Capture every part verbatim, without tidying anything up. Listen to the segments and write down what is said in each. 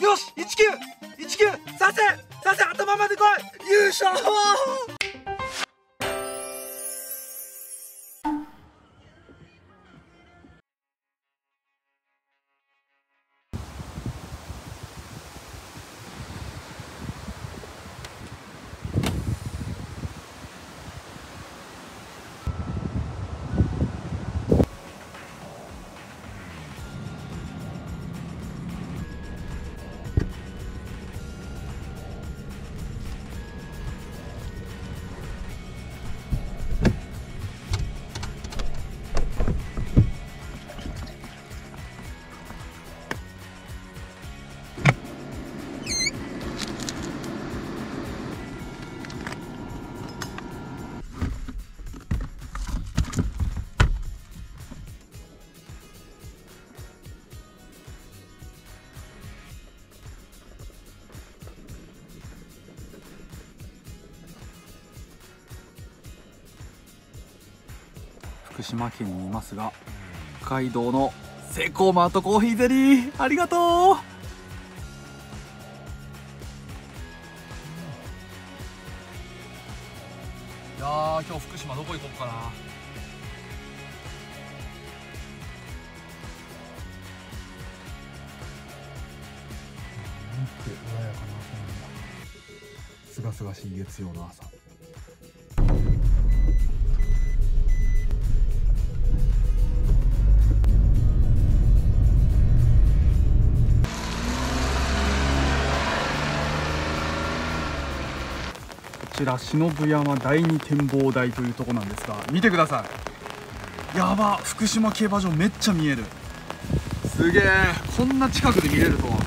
よし、いちきゅういちきゅうさせさせ、頭まで来い。優勝。福島県にいますが、北海道のセイコーマートコーヒーゼリー、ありがとう。いやー、今日福島どこ行こうかな。なんて穏やかな朝なんだ。すがすがしい月曜の朝。こちら忍山第二展望台というところなんですが、見てください。やば、福島競馬場めっちゃ見える。すげえ、こんな近くで見れるとは。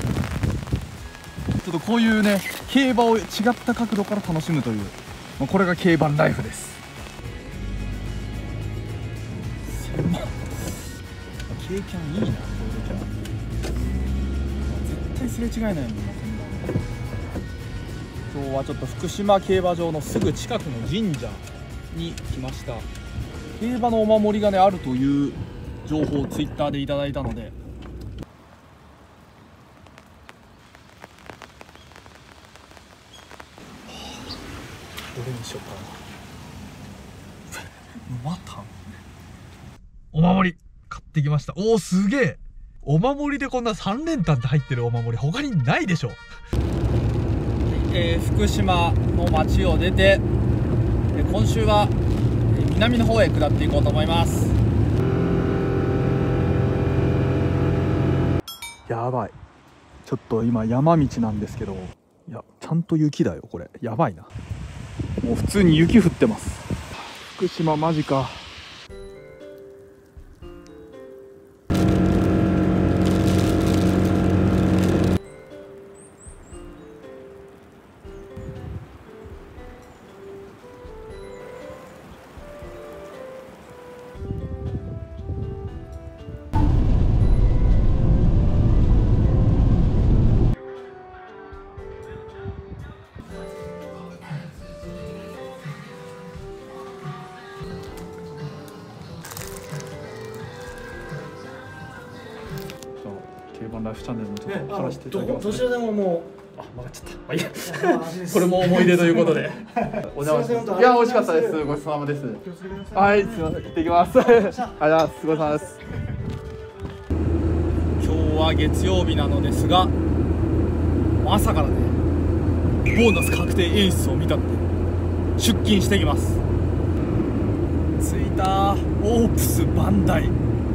ちょっとこういうね、競馬を違った角度から楽しむという、まあ、これが競馬ライフです。狭っ。経験いいな、こういうキャラ。絶対すれ違いないもんな、こんなの。今日はちょっと福島競馬場のすぐ近くの神社に来ました。競馬のお守りがねあるという情報をツイッターでいただいたので、どれにしようかな。またお守り買ってきました。おお、すげえ。お守りでこんなさん連単って入ってるお守り他にないでしょ。えー、福島の町を出て、えー、今週は南の方へ下っていこうと思います。やばい、ちょっと今山道なんですけど、いやちゃんと雪だよこれ。やばいな、もう普通に雪降ってます。福島マジか。競馬ライフチャンネルのちょっと話していただきます、ね。どちらでももう、あ、曲がっちゃった。まあいいや。これも思い出ということで。お邪魔します。いや、美味しかったです。ごちそうさまです。はい、すみません。行ってきます。ありがとうございます。ごちそうさまです。今日は月曜日なのですが、朝からね、ボーナス確定演出を見たので出勤してきます。着いた。オープスバンダイ。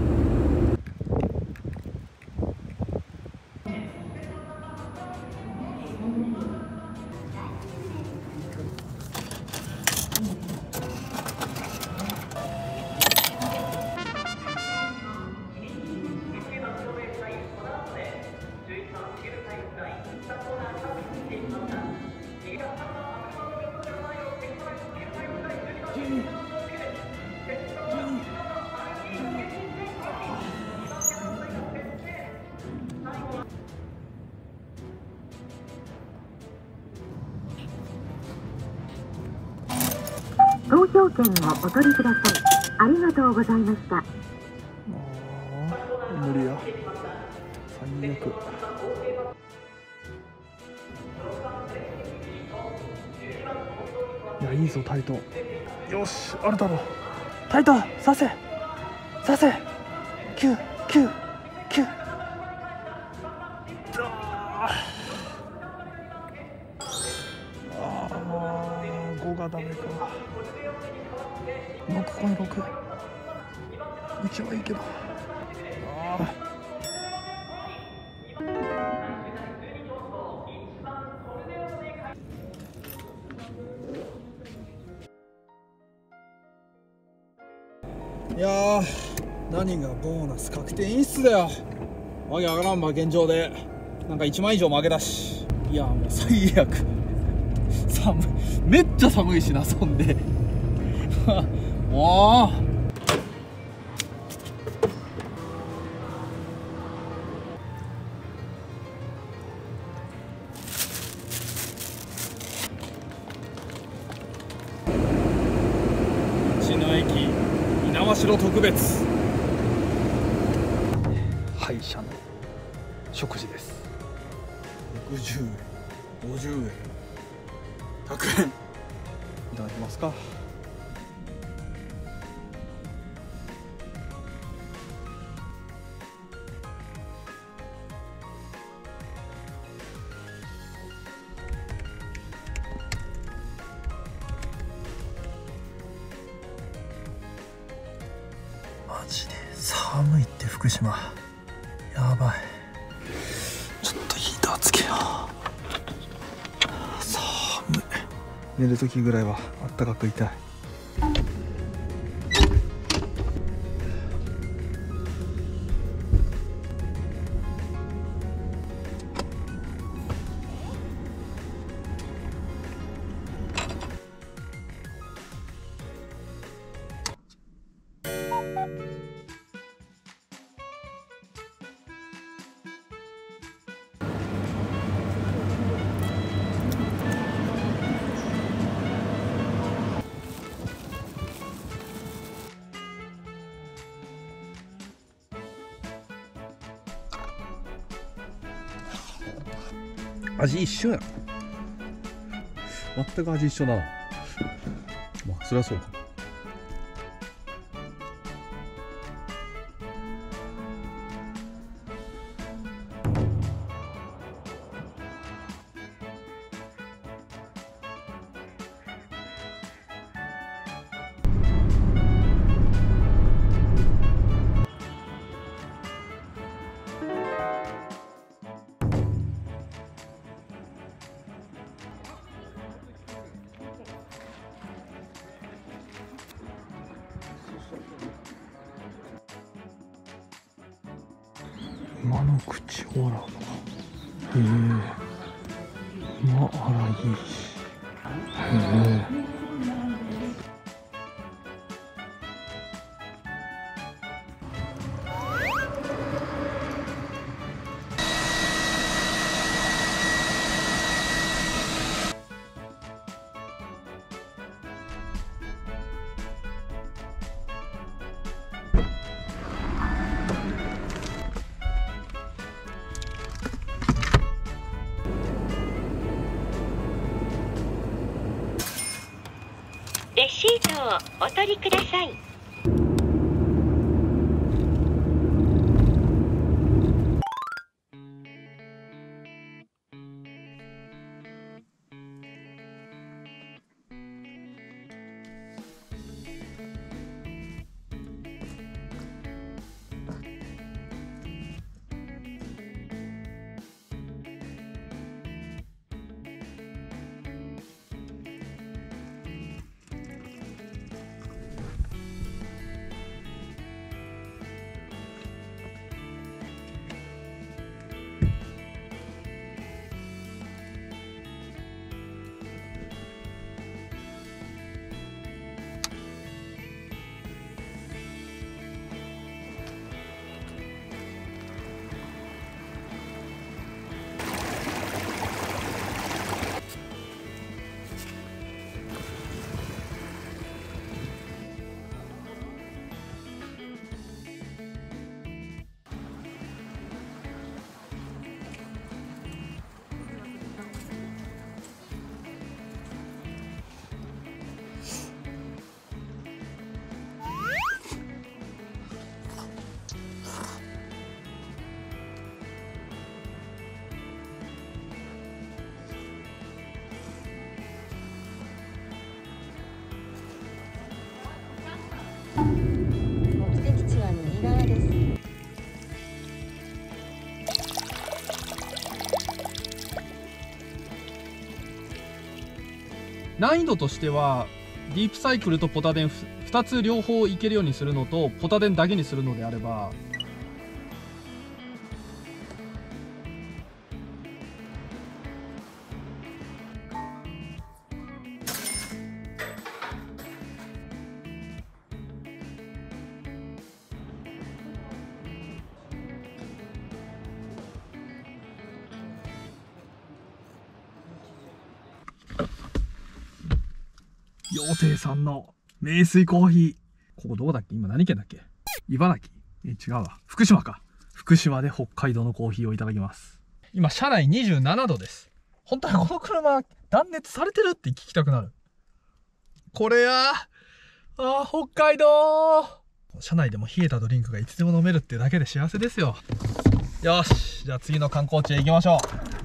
投票券をお取りください。ありがとうございました。 ああ、無理や。最悪。 いやいいぞタイト。よしあるだろう。タイトさせさせきゅうきゅうきゅう。ああごがダメか。ろくこいろく。いちはいいけど。ああいやー、何がボーナス確定演出だよ。わけわからんば現状でなんかいちまん以上負けだし。いやもう最悪。寒い、めっちゃ寒いしな。そんでおお道の駅猪苗代特別敗者の食事です。ろくじゅうえん、ごじゅうえん、ひゃくえん。いただきますか。マジで寒いって福島やばい。ちょっとヒーターつけよう。寒い。寝る時ぐらいはあったかくいたい。味一緒やん。全く味一緒だな。まあそりゃそうか。馬の口オラの。へえ。馬あらいいし。へえ。 レシートをお取りください。 難易度としてはディープサイクルとポタデンふたつ両方いけるようにするのとポタデンだけにするのであれば、羊蹄さんの名水コーヒー。ここどこだっけ？今何県だっけ？茨城？え、違うわ。福島か。福島で北海道のコーヒーをいただきます。今、車内にじゅうななどです。本当はこの車、断熱されてるって聞きたくなる。これや。あー、北海道。車内でも冷えたドリンクがいつでも飲めるってだけで幸せですよ。よし。じゃあ次の観光地へ行きましょう。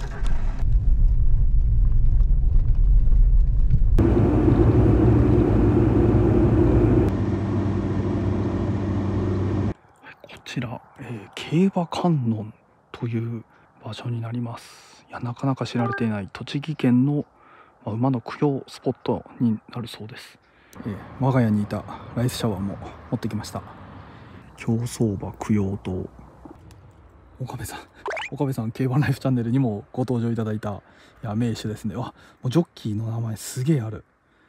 こちら、えー、競馬観音という場所になります。いや、なかなか知られていない栃木県の、まあ、馬の供養スポットになるそうです。えー、我が家にいたライスシャワーも持ってきました。競走馬供養塔。岡部さん岡部さん競馬ライフチャンネルにもご登場いただいた、いや名手ですね。わ、もうジョッキーの名前すげえある。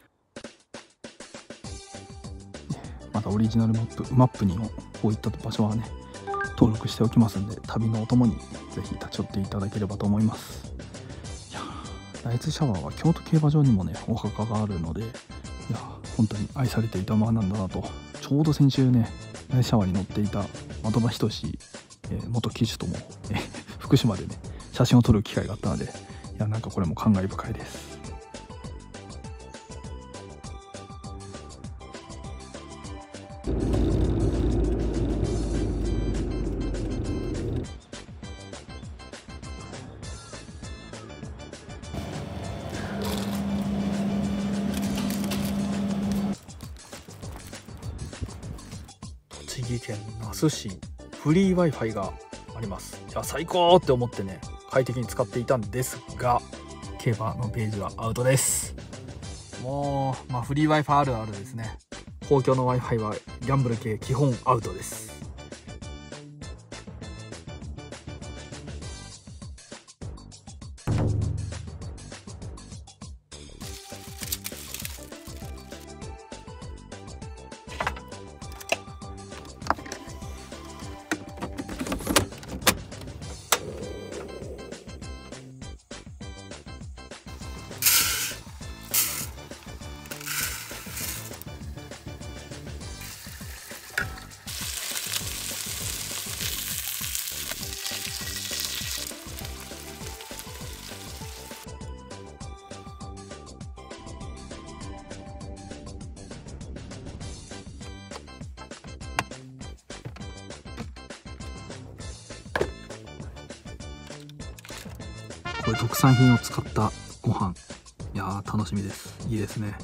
またオリジナルマップマップにもこういった場所はね登録しておきますんで、旅のお供にぜひ立ち寄っていただければと思います。いやライスシャワーは京都競馬場にもねお墓があるので、いや本当に愛されていた馬なんだなと。ちょうど先週ねライスシャワーに乗っていた的場仁、えー、元騎手とも、えー、福島でね写真を撮る機会があったので、いやなんかこれも感慨深いです。栃木県那須市フリー Wi-Fi があります。いや最高って思ってね快適に使っていたんですが、競馬のページはアウトです。もう、まあ、フリー Wi-Fi あるあるですね。公共の Wi-Fi はギャンブル系基本アウトです。これ特産品を使ったご飯、いやー楽しみです。いいですね。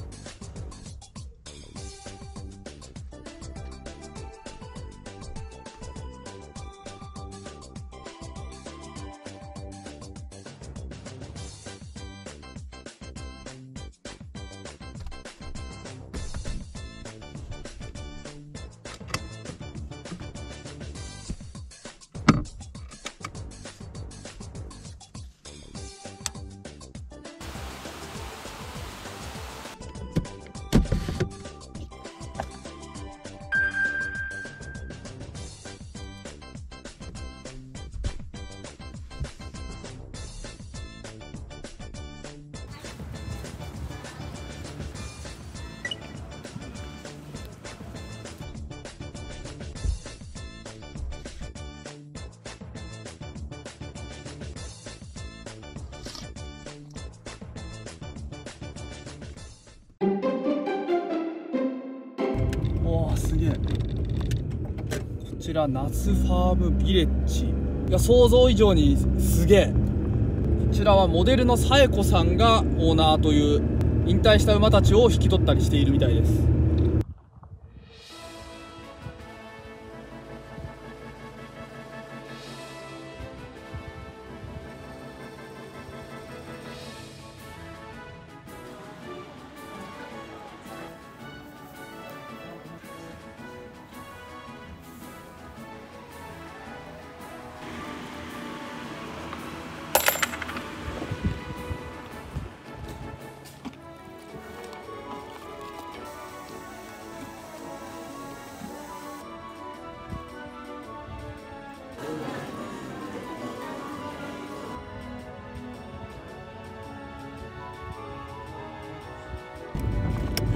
おーすげえ。こちら那須ファームビレッジ、いや想像以上にすげえ。こちらはモデルのさえこさんがオーナーという引退した馬たちを引き取ったりしているみたいです。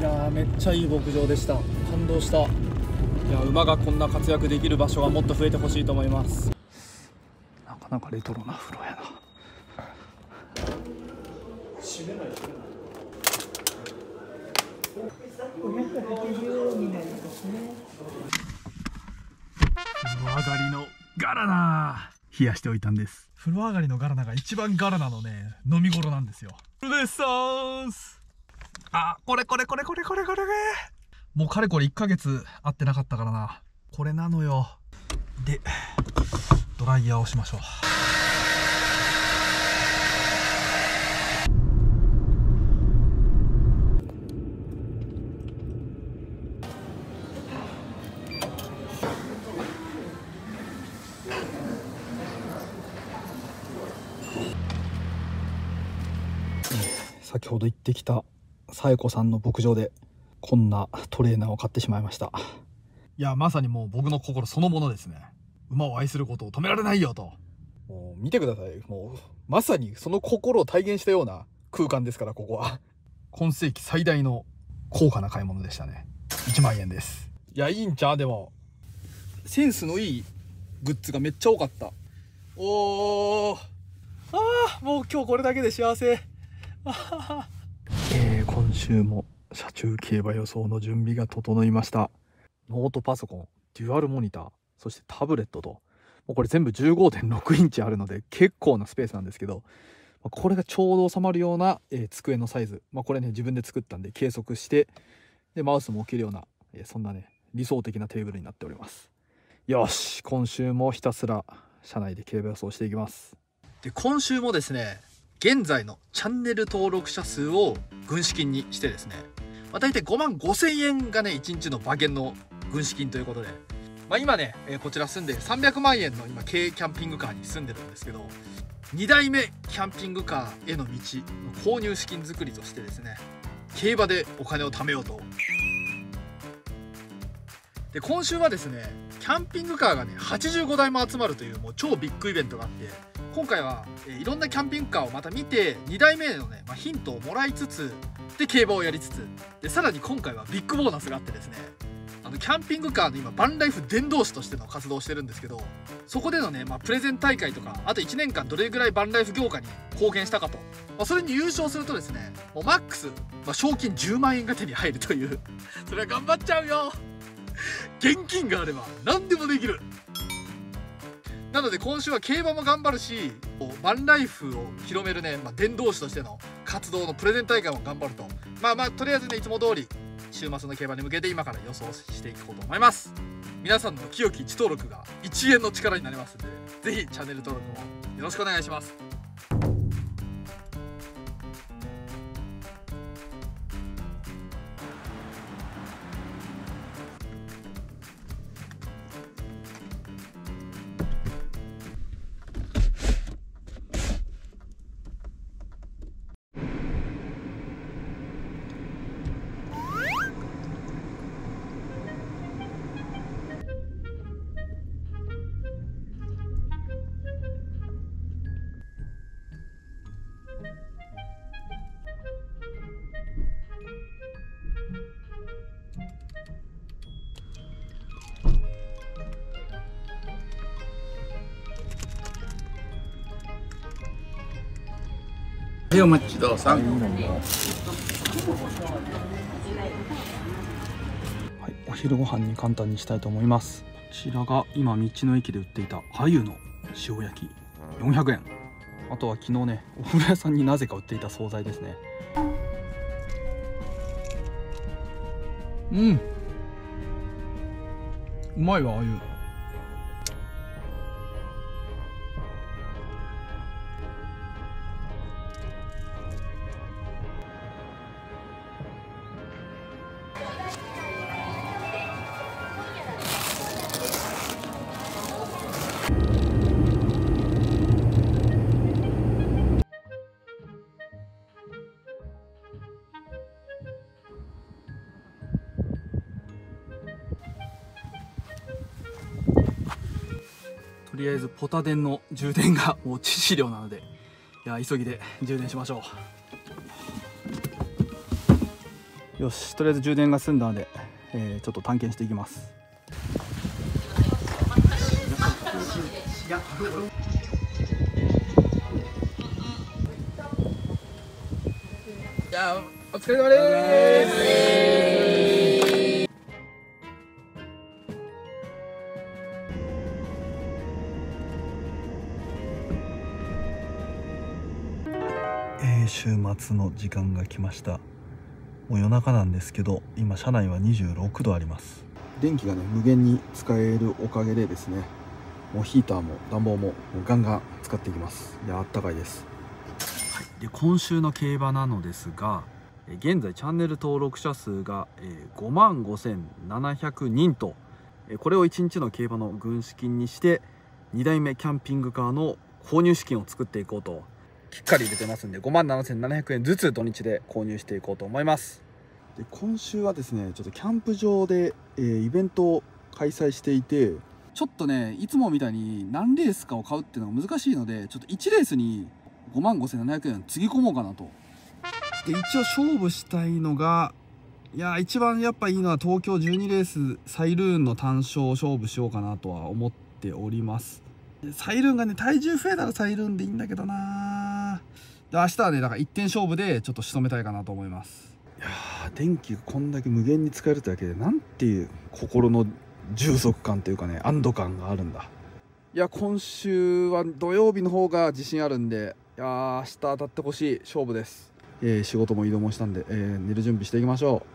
やーめっちゃいい牧場でした。感動した。いや馬がこんな活躍できる場所はもっと増えてほしいと思います。なかなかレトロな風呂やな。閉めない閉めない。ごひゃくはちじゅうになりますね。風呂上がりのガラナ冷やしておいたんです。風呂上がりのガラナが一番ガラナのね飲み頃なんですよ。ルネッサンス。あ、これこれこれこれこれこれもうかれこれいっかげつ会ってなかったからな。これなのよ。でドライヤーをしましょう。先ほど行ってきたさえこさんの牧場でこんなトレーナーを買ってしまいました。いやまさにもう僕の心そのものですね。馬を愛することを止められないよと。もう見てください。もうまさにその心を体現したような空間ですから、ここは今世紀最大の高価な買い物でしたね。いちまんえんです。いやいいんちゃう。でもセンスのいいグッズがめっちゃ多かった。おー、あーもう今日これだけで幸せ。えー、今週も車中競馬予想の準備が整いました。ノートパソコン、デュアルモニター、そしてタブレットと、もうこれ全部 じゅうごてんろくインチあるので結構なスペースなんですけど、これがちょうど収まるような、えー、机のサイズ、まあ、これね自分で作ったんで計測して、でマウスも置けるような、えー、そんなね理想的なテーブルになっております。よし、今週もひたすら車内で競馬予想していきます。で今週もですね、現在のチャンネル登録者数を軍資金にしてですね、まあ、大体ごまんごせんえんがねいちにちの馬券の軍資金ということで、まあ、今ね、えー、こちら住んでさんびゃくまんえんの今軽キャンピングカーに住んでるんですけど、にだいめキャンピングカーへの道の購入資金作りとしてですね、競馬でお金を貯めようと。で今週はですねキャンピングカーがねはちじゅうごだいも集まるというもう超ビッグイベントがあって、今回は、えー、いろんなキャンピングカーをまた見てにだいめのね、まあ、ヒントをもらいつつで競馬をやりつつで、さらに今回はビッグボーナスがあってですね、あのキャンピングカーの今バンライフ伝道師としての活動をしてるんですけど、そこでのね、まあ、プレゼン大会とか、あといちねんかんどれぐらいバンライフ業界に貢献したかと、まあ、それに優勝するとですねもうマックス、まあ、賞金じゅうまんえんが手に入るというそれは頑張っちゃうよ。現金があれば何でもできる。なので今週は競馬も頑張るし、バンライフを広めるね、まあ、伝道師としての活動のプレゼン大会も頑張ると、まあまあとりあえずねいつも通り週末の競馬に向けて今から予想していこうと思います。皆さんの清き一登録がいちえんの力になりますので、ぜひチャンネル登録もよろしくお願いします。 はい、お待ちどうさん。はい、 お昼ご飯に簡単にしたいと思います。こちらが今道の駅で売っていた鮎の塩焼きよんひゃくえん。あとは昨日ねお風呂屋さんになぜか売っていた惣菜ですね。うん、うまいわ鮎。とりあえずポタ電の充電がもう致死量なので、いや急ぎで充電しましょう。 よし、とりあえず充電が済んだので、えー、ちょっと探検していきます。じゃあお疲れ様です。えー、週末の時間が来ました。もう夜中なんですけど、今車内はにじゅうろくどあります。電気がね無限に使えるおかげでですね、もうヒーターも暖房ももうガンガン使っていきます。いや、あったかいです。はい、で今週の競馬なのですが、現在チャンネル登録者数がごまんごせんななひゃくにんと、これをいちにちの競馬の軍資金にしてにだいめキャンピングカーの購入資金を作っていこうときっかり入れてますんで、ごまんななせんななひゃくえんずつ土日で購入していこうと思います。で今週はですね、ちょっとキャンプ場で、えー、イベントを開催していて、ちょっとねいつもみたいに何レースかを買うっていうのが難しいので、ちょっといちレースにごまんごせんななひゃくえんつぎ込もうかなと。で一応勝負したいのが、いや一番やっぱいいのは東京じゅうにレースサイルーンの単勝勝負しようかなとは思っております。サイルーンがね体重増えたらサイルーンでいいんだけどな。で明日はねだからいってん勝負でちょっと仕留めたいかなと思います。いやー、電気がこんだけ無限に使えるだけでなんていう心の充足感というかね、安堵感があるんだ。いや今週は土曜日の方が自信あるんで、いやー明日当たってほしい勝負です。えー、仕事も移動もしたんで、えー、寝る準備していきましょ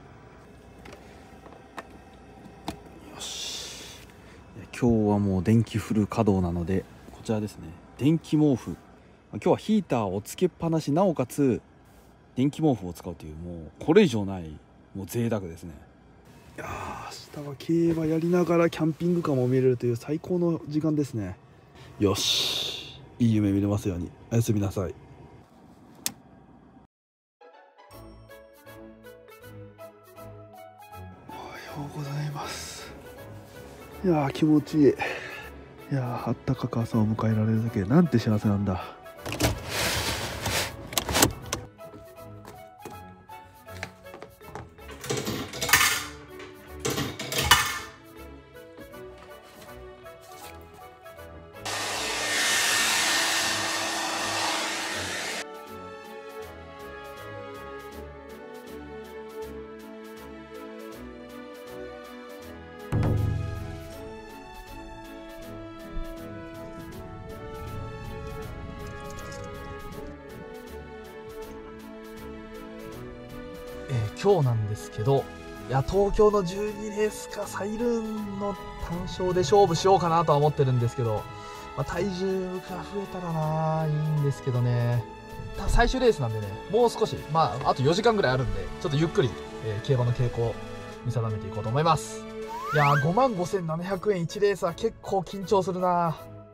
う。よし、今日はもう電気フル稼働なので、こちらですね、電気毛布。今日はヒーターをつけっぱなし、なおかつ電気毛布を使うという、もうこれ以上ないもう贅沢ですね。いやー、明日は競馬やりながらキャンピングカーも見れるという最高の時間ですね。よし、いい夢見れますように。おやすみなさい。おはようございます。いやー気持ちいい。いやーあったかく朝を迎えられるだけでなんて幸せなんだ。えー、今日なんですけど、いや東京のじゅうにレースかサイルーンの単勝で勝負しようかなとは思ってるんですけど、まあ、体重が増えたらな、いいんですけどね。最終レースなんでね、もう少し、まああとよじかんぐらいあるんで、ちょっとゆっくり、えー、競馬の傾向を見定めていこうと思います。いやーごまんごせんななひゃくえんいちレースは結構緊張するな。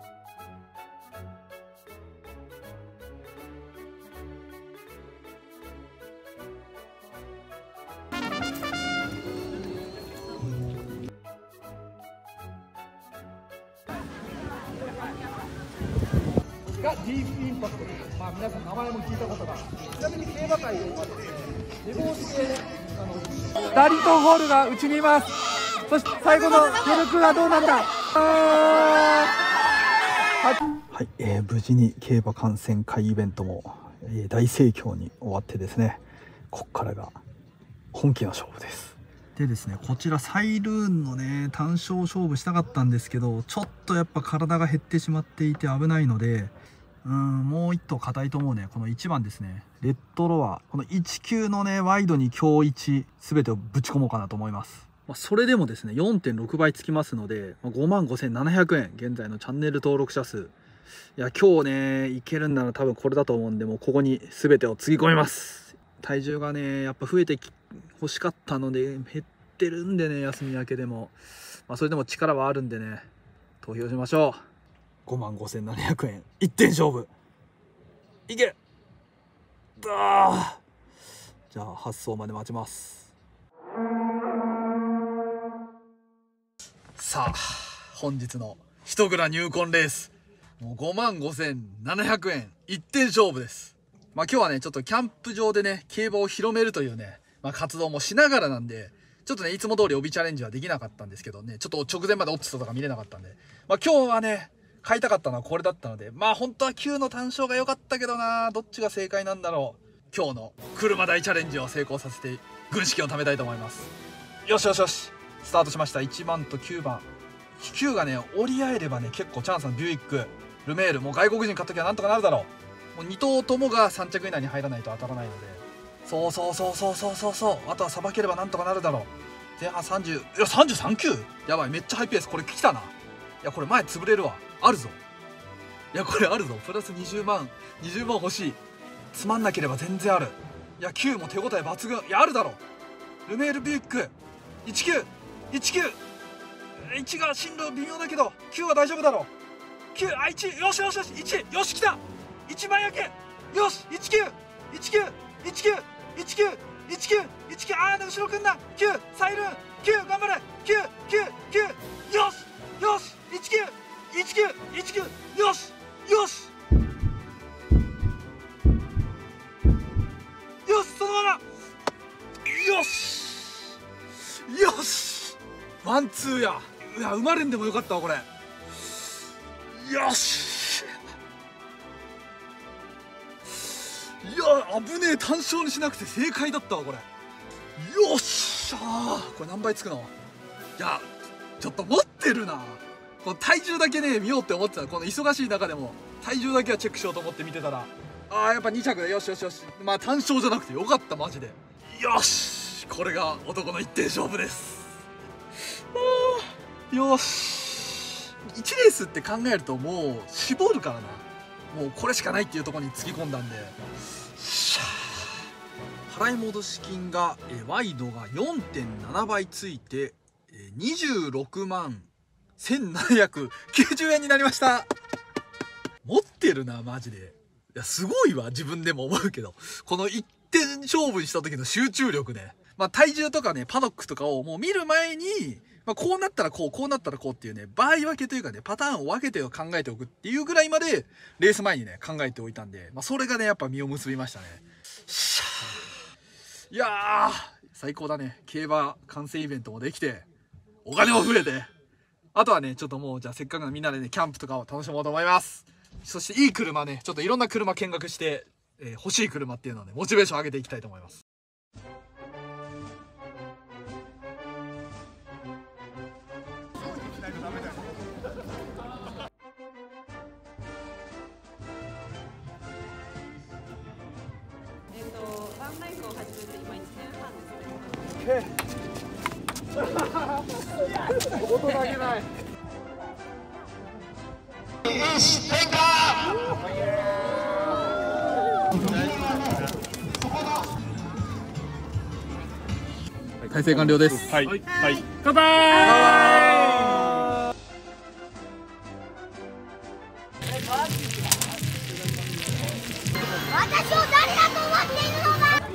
がディープインパクト、まあ、皆さん名前も聞いたことが、ちなみに競馬界では寝坊してダリトンホールがうちにいます。そして最後の余力はどうなんだ。はい、えー、無事に競馬観戦会イベントも、えー、大盛況に終わってですね、ここからが本気の勝負です。でですね、こちらサイルーンのね単勝勝負したかったんですけど、ちょっとやっぱ体が減ってしまっていて危ないので、うん、もう一頭硬いと思うね。このいちばんですね、レッドロア、このいち級のねワイドに強いち全てをぶち込もうかなと思います。まあ、それでもですね よんてんろくばいつきますので、ごまんごせんななひゃくえん、現在のチャンネル登録者数、いや今日ねいけるんなら多分これだと思うんで、もうここに全てをつぎ込みます。体重がねやっぱ増えて欲しかったので減ってるんでね、休み明けでも、まあ、それでも力はあるんでね、投票しましょう。ごまんごせんななひゃくえんいってん勝負いけ。だじゃあ発送まで待ちます。さあ本日の一蔵入魂レース、もうごまんごせんななひゃくえんいってん勝負です。まあ今日はねちょっとキャンプ場でね競馬を広めるというねまあ、活動もしながらなんで、ちょっとね、いつも通り帯チャレンジはできなかったんですけどね、ちょっと直前までオッズとか見れなかったんで、まあ、今日はね、買いたかったのはこれだったので、まあ本当はきゅうの単勝が良かったけどな、どっちが正解なんだろう。今日の車大チャレンジを成功させて軍資金を貯めたいと思います。よしよしよし、スタートしました。いちばんときゅうばん、きゅうがね折り合えればね結構チャンスのビューイック、ルメール、もう外国人買っときはなんとかなるだろう。もうに頭ともがさん着以内に入らないと当たらないので、そうそうそうそうそうそうそう、あとはさばければなんとかなるだろう。前半さんじゅう、いやさんじゅうさん球、やばい、めっちゃハイペース。これ来たな。いやこれ前潰れるわ。あるぞ、いやこれあるぞ。プラスにじゅうまん、にじゅうまん欲しい。つまんなければ全然ある。いやきゅうも手応え抜群。いやあるだろう。ルメールビューイックいちきゅう、いちきゅう、いちが進路微妙だけどきゅうは大丈夫だろう。きゅう、あいち、よしよしよし、いち、よし来た、いちまん焼け、よし、いちきゅう、いちきゅう、いちきゅう、いちきゅう、いちきゅう、いちきゅう、あー後ろくんな、きゅう、サイルン、きゅう、頑張れ、きゅう、きゅう、きゅう、よし、よし、いちきゅう、いちきゅう、いちきゅう、よし、よし、よし、そのまま、よし、よし、ワンツーや。いや生まれんでもよかったわこれ。よし、いや危ねえ、単勝にしなくて正解だったわこれ。よっしゃー、これ何倍つくの。いやちょっと持ってるな。この体重だけね見ようって思ってた。この忙しい中でも体重だけはチェックしようと思って見てたら、あーやっぱに着で、よしよしよし、まあ単勝じゃなくてよかったマジで。よし、これが男の一点勝負です。よし、いちレースって考えるともう絞るからな。もうこれしかないっていうところにつぎ込んだんで、しゃー、払い戻し金がえワイドが よんてんなな 倍ついてえにじゅうろくまんせんななひゃくきゅうじゅうえんになりました。持ってるなマジで。いやすごいわ、自分でも思うけど、このいってん勝負にした時の集中力ね。まあ体重とかねパドックとかをもう見る前に、まあ、こうなったらこうこうなったらこうっていうね場合分けというかねパターンを分けて考えておくっていうぐらいまでレース前にね考えておいたんで、まあ、それがねやっぱ実を結びましたね。しゃー、いやー最高だね。競馬観戦イベントもできてお金も増えて、あとはねちょっともうじゃあせっかくのみんなでねキャンプとかを楽しもうと思います。そしていい車ねちょっといろんな車見学して、えー、欲しい車っていうのをねモチベーション上げていきたいと思います。 ワンライフを始めて今いちねんはんですね。 音だけない。改正完了です。 はい。はい。 乾杯。 私を誰だと思っているのだ。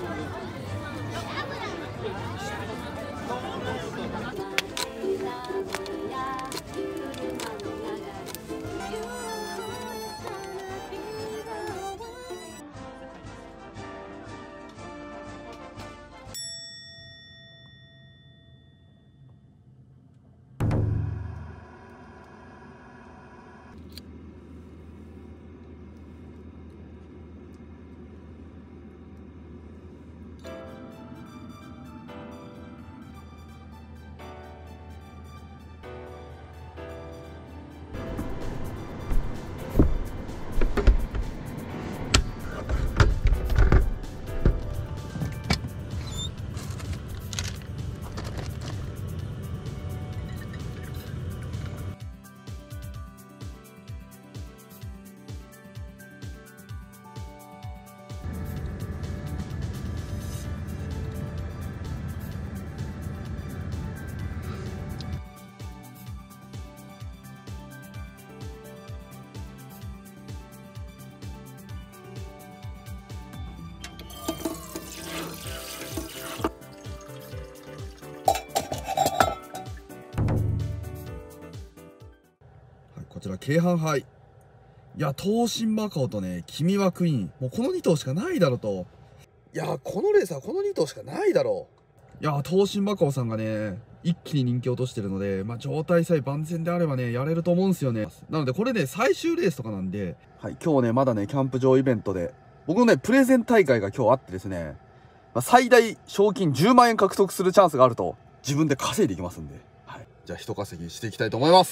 こちら京阪杯、いや東進マカオとね君はクイーン、もうこのに頭しかないだろうと。 いやこのレースはこのに頭しかないだろう。いや東進マカオさんがね一気に人気を落としてるので、まあ、状態さえ万全であればねやれると思うんですよね。なのでこれね最終レースとかなんで、はい、今日ねまだねキャンプ場イベントで僕のねプレゼン大会が今日あってですね、まあ、最大賞金じゅうまんえん獲得するチャンスがあると自分で稼いでいきますんで、はい、じゃあ一稼ぎしていきたいと思います。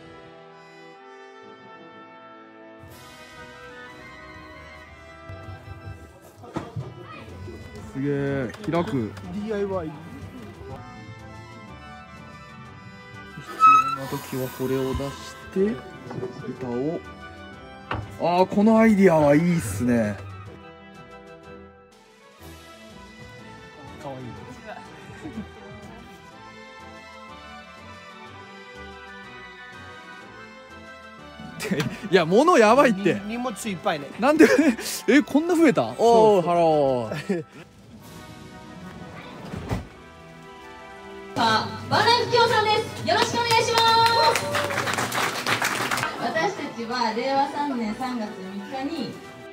すげえ開く ディーアイワイ 必要な時はこれを出して板を、ああこのアイディアはいいっすね。かわいいいや物やばいって荷物いっぱいね。 なんでえこんな増えた。おおハローバランス協賛です。よろしくお願いします。私たちはれいわさんねんさんがつみっかに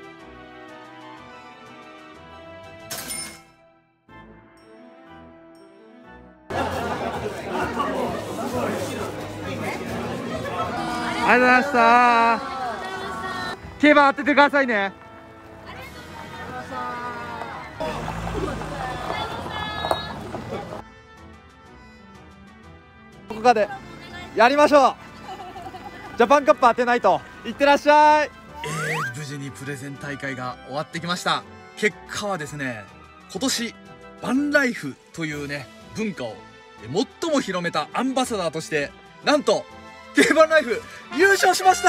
ありがとうございました。競馬当ててくださいね。ここでやりましょう。ジャパンカップ当てないと。いってらっしゃい。 えー、無事にプレゼン大会が終わってきました。結果はですね、今年バンライフというね文化を最も広めたアンバサダーとしてなんとKバンライフ優勝しました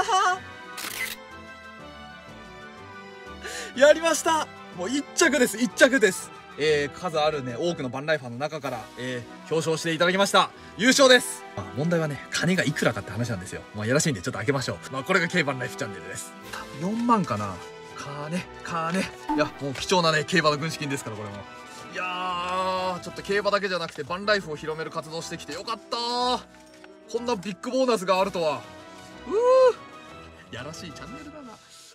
やりました。もう一着です一着です。えー、数あるね多くのバンライファーの中から、えー、表彰していただきました。優勝です。まあ、問題はね金がいくらかって話なんですよ。まあやらしいんでちょっと開けましょう。まあこれがKバンライフチャンネルです。よんまんかな。金金いやもう貴重なね競馬の軍資金ですからこれも。いやーちょっと競馬だけじゃなくてバンライフを広める活動してきてよかったー。こんなビッグボーナスがあるとは。うーやらしいチャンネルだな。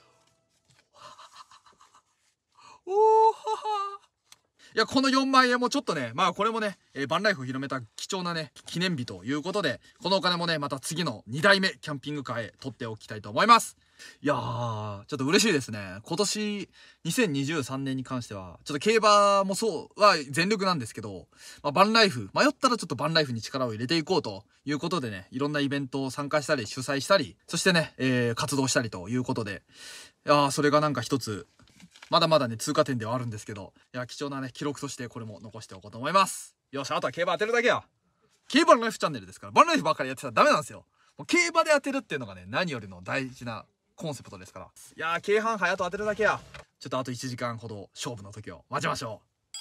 おーははいやこのよんまんえんもちょっとねまあこれもね、えー、バンライフを広めた貴重なね記念日ということでこのお金もねまた次のにだいめキャンピングカーへ取っておきたいと思います。いやーちょっと嬉しいですね。今年にせんにじゅうさんねんに関してはちょっと競馬もそうは全力なんですけど、まあ、バンライフ迷ったらちょっとバンライフに力を入れていこうということでねいろんなイベントを参加したり主催したりそしてね、えー、活動したりということでいやーそれがなんか一つまだまだね通過点ではあるんですけどいや貴重なね記録としてこれも残しておこうと思います。よしあとは競馬当てるだけや。競馬のライフチャンネルですからバンライフばっかりやってたらダメなんですよ。もう競馬で当てるっていうのがね何よりの大事なコンセプトですから。いやー京阪杯あと当てるだけや。ちょっとあといちじかんほど勝負の時を待ちましょう。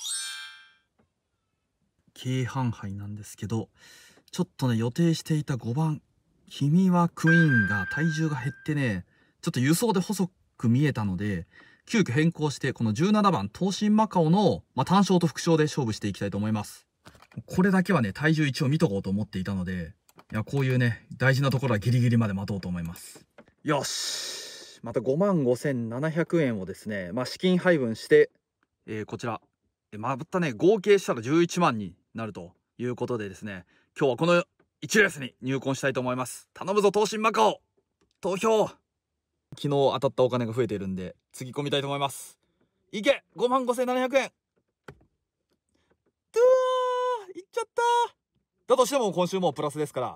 京阪杯なんですけどちょっとね予定していたごばん君はクイーンが体重が減ってねちょっと輸送で細く見えたので急遽変更してこのじゅうななばん東進マカオの、まあ、単勝と副賞で勝負していきたいと思います。これだけはね体重一応見とこうと思っていたのでいやこういうね大事なところはギリギリまで待とうと思います。よしまたごまんごせんななひゃくえんをですね、まあ、資金配分して、えー、こちらまたね合計したらじゅういちまんになるということでですね今日はこのいちレースに入魂したいと思います。頼むぞ東進マカオ投票。昨日当たったお金が増えているんでつぎ込みたいと思います。いけごまんごせんななひゃくえん。うわーいっちゃっただとしても今週もプラスですから。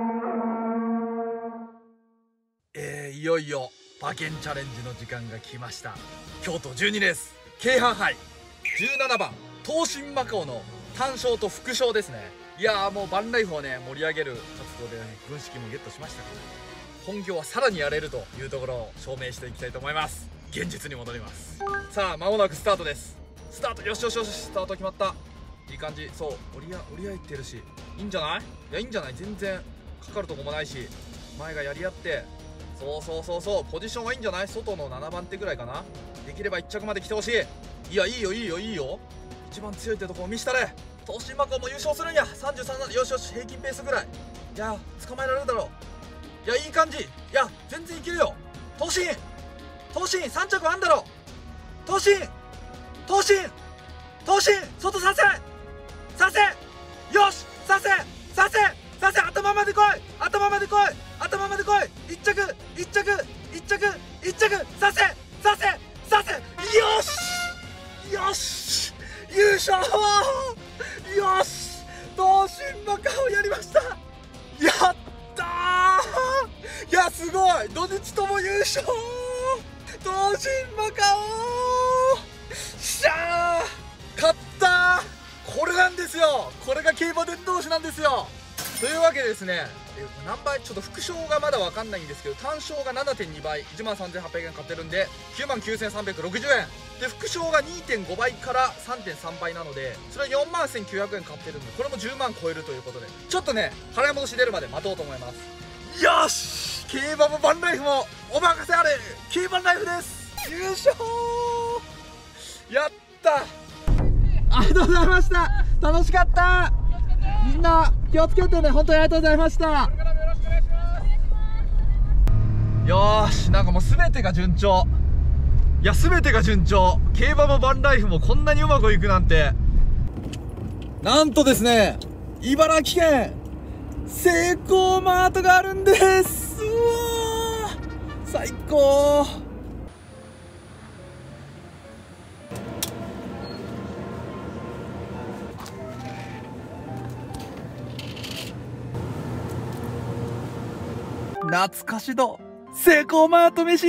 えー、いよいよ馬券チャレンジの時間が来ました。京都じゅうにレース京阪杯じゅうななばん東進マカオの単勝と副賞ですね。いやーもうバンライフをね盛り上げる活動で、ね、軍資金もゲットしましたから、ね、本業はさらにやれるというところを証明していきたいと思います。現実に戻ります。さあ間もなくスタートです。スタートよしよしよしスタート決まった。いい感じ。そう折りあ折り合いってるしいいんじゃない。いやいいんじゃない。全然かかるとこもないし前がやり合ってそうそうそうそうポジションはいいんじゃない。外のななばん手ぐらいかな。できればいっ着まで来てほしい。いやいいよいいよいいよ一番強いってとこを見したれ。東進マカオも優勝するんや。さんじゅうさんなよしよし平均ペースぐらい。いや捕まえられるだろう。いやいい感じ。いや全然いけるよ東進東進さん着あんだろ東進投進投進外させさせよしさせさせさせ頭まで来い頭まで来い頭まで来い一着一着一着一着させさせさせよしよし優勝よし東進マカオやりましたやったーいやすごい土日とも優勝東進マカオしゃー勝ったーこれなんですよこれが競馬伝道師なんですよというわけでですね何倍ちょっと副賞がまだ分かんないんですけど単勝が ななてんに 倍いちまんさんぜんはっぴゃくえん買ってるんで きゅうまんきゅうせんさんびゃくろくじゅうえんで副賞が にてんご 倍から さんてんさん 倍なのでそれはよんまんせんきゅうひゃくえん買ってるんでこれもじゅうまん超えるということでちょっとね払い戻し出るまで待とうと思いますよし競馬もバンライフもお任せあれ競馬ライフです優勝やったありがとうございました楽しかったみんな気をつけてね本当にありがとうございましたよーしなんかもう全てが順調いや全てが順調競馬もバンライフもこんなにうまくいくなんてなんとですね茨城県セイコーマートがあるんですうわー最高懐かしのセイコーマート飯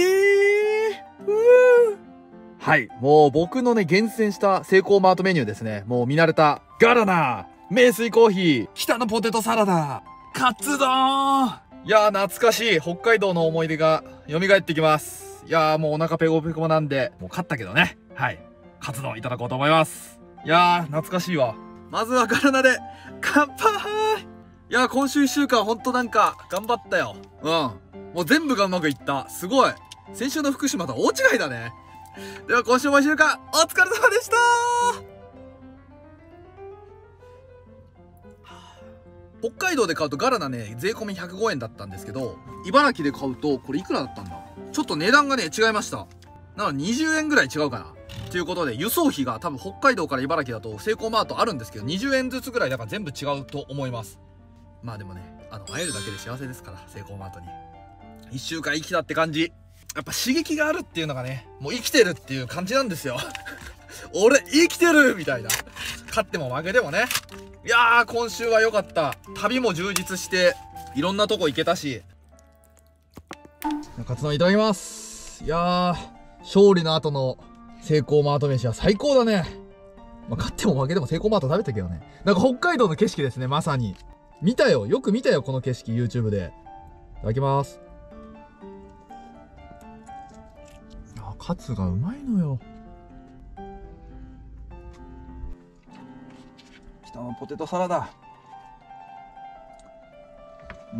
はい、もう僕のね、厳選したセイコーマートメニューですね。もう見慣れた、ガラナ名水コーヒー、北のポテトサラダ、カツ丼いやー、懐かしい、北海道の思い出が蘇ってきます。いやー、もうお腹ペコペコなんで、もう勝ったけどね。はい、カツ丼いただこうと思います。いやー、懐かしいわ。まずはガラナで、乾杯いやー、今週いっしゅうかんほんとなんか、頑張ったよ。うん。もう全部がうまくいった。すごい。先週の福島とは大違いだね。では今週もいっしゅうかん、お疲れ様でした北海道で買うとガラナね、税込みひゃくごえんだったんですけど、茨城で買うと、これいくらだったんだちょっと値段がね、違いました。なのでにじゅうえんぐらい違うかな。ということで、輸送費が多分北海道から茨城だとセイコーマートあるんですけど、にじゅうえんずつぐらいだから全部違うと思います。まあでもね、あの、会えるだけで幸せですから、セイコーマートに。いっしゅうかん生きたって感じ。やっぱ刺激があるっていうのがね、もう生きてるっていう感じなんですよ。俺、生きてるみたいな。勝っても負けてもね。いやー、今週は良かった。旅も充実して、いろんなとこ行けたし。カツ丼いただきます。いやー、勝利の後のセイコーマート飯は最高だね。まあ、勝っても負けてもセイコーマート食べたけどね。なんか北海道の景色ですね、まさに。見たよ。よく見たよ、この景色、YouTube で。いただきます。あ、カツがうまいのよ。北のポテトサラダ。うん。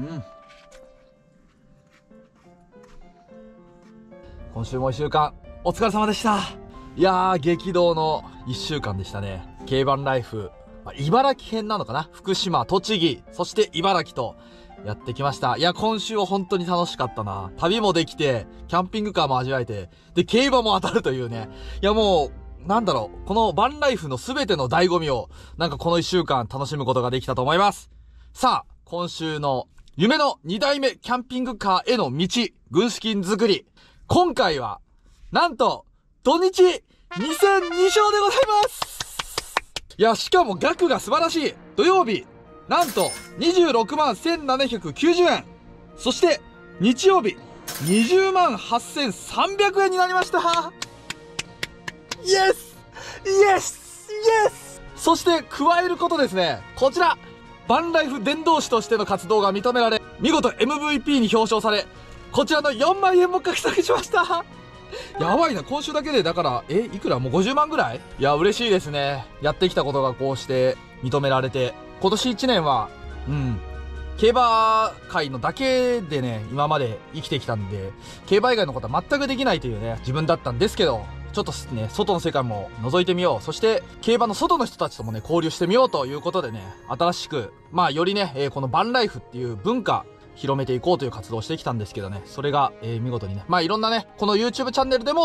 今週もいっしゅうかん、お疲れ様でした。いやー、激動のいっしゅうかんでしたね。競馬ライフ。まあ、茨城編なのかな？福島、栃木、そして茨城とやってきました。いや、今週は本当に楽しかったな。旅もできて、キャンピングカーも味わえて、で、競馬も当たるというね。いや、もう、なんだろう、このバンライフのすべての醍醐味を、なんかこのいっしゅうかん楽しむことができたと思います。さあ、今週の夢のにだいめキャンピングカーへの道、軍資金作り。今回は、なんと、土日、にせんにしょうでございます。いや、しかも額が素晴らしい。土曜日、なんと、にじゅうろくまんせんななひゃくきゅうじゅうえん。そして、日曜日、にじゅうまんはっせんさんびゃくえんになりました。イエスイエスイエスそして、加えることですね。こちら、バンライフ伝道師としての活動が認められ、見事 エムブイピー に表彰され、こちらのよんまんえんも獲得しました。やばいな、今週だけで、だから、え、いくらもうごじゅうまんぐらい？いや、嬉しいですね。やってきたことがこうして認められて、今年いちねんは、うん、競馬界のだけでね、今まで生きてきたんで、競馬以外のことは全くできないというね、自分だったんですけど、ちょっとね、外の世界も覗いてみよう。そして、競馬の外の人たちともね、交流してみようということでね、新しく、まあ、よりね、えー、このバンライフっていう文化、広めていこうという活動をしてきたんですけどね、それが、えー、見事にね、まあいろんなね、この YouTube チャンネルでも、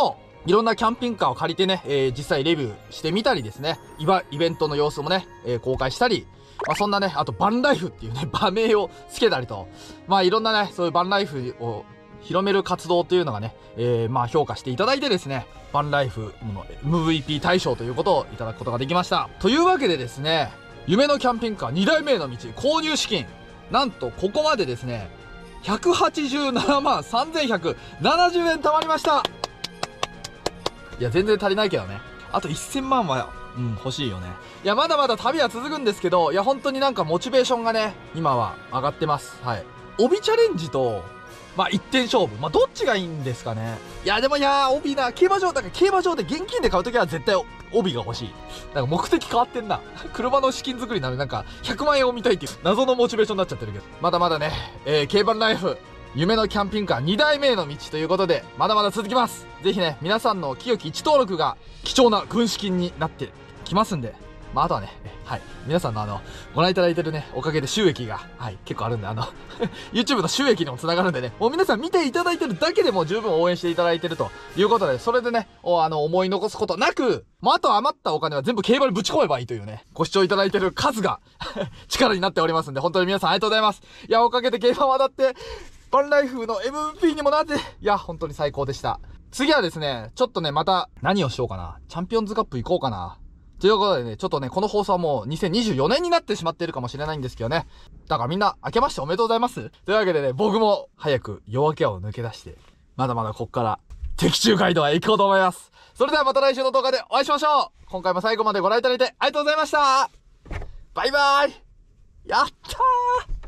いろんなキャンピングカーを借りてね、えー、実際レビューしてみたりですね、イバイベントの様子もね、えー、公開したり、まあ、そんなね、あとバンライフっていうね、場名をつけたりと、まあいろんなね、そういうバンライフを広める活動っていうのがね、えー、まあ評価していただいてですね、バンライフの エムブイピー 大賞ということをいただくことができました。というわけでですね、夢のキャンピングカーにだいめへの道購入資金、なんとここまでですね、ひゃくはちじゅうななまんさんぜんひゃくななじゅうえん貯まりました。いや、全然足りないけどね。あとせんまんは、うん、欲しいよね。いや、まだまだ旅は続くんですけど、いや、本当になんかモチベーションがね、今は上がってます。はい。帯チャレンジと、まあ、一点勝負。まあ、どっちがいいんですかね。いや、でもいやー、帯な、競馬場、だから競馬場で現金で買うときは絶対帯が欲しい。なんか目的変わってんな。車の資金作りなのになんかひゃくまんえんを見たいっていう謎のモチベーションになっちゃってるけど。まだまだね、えー、競馬ライフ、夢のキャンピングカーにだいめへの道ということで、まだまだ続きます。ぜひね、皆さんの清き一登録が貴重な軍資金になってきますんで、まあ、あとはね、はい。皆さんのあの、ご覧いただいてるね、おかげで収益が、はい、結構あるんで、あの、YouTube の収益にも繋がるんでね、もう皆さん見ていただいてるだけでも十分応援していただいてるということで、それでね、あの、思い残すことなく、もうあと余ったお金は全部競馬にぶち込めばいいというね、ご視聴いただいてる数が、力になっておりますんで、本当に皆さんありがとうございます。いや、おかげで競馬はだって、バンライフの エムブイピー にもなって、いや、本当に最高でした。次はですね、ちょっとね、また、何をしようかな。チャンピオンズカップ行こうかな。ということでね、ちょっとね、この放送はもうにせんにじゅうよねんになってしまっているかもしれないんですけどね。だからみんな、明けましておめでとうございます。というわけでね、僕も早く夜明けを抜け出して、まだまだこっから的中街道へ行こうと思います。それではまた来週の動画でお会いしましょう。今回も最後までご覧いただいてありがとうございました。バイバーイ。やったー。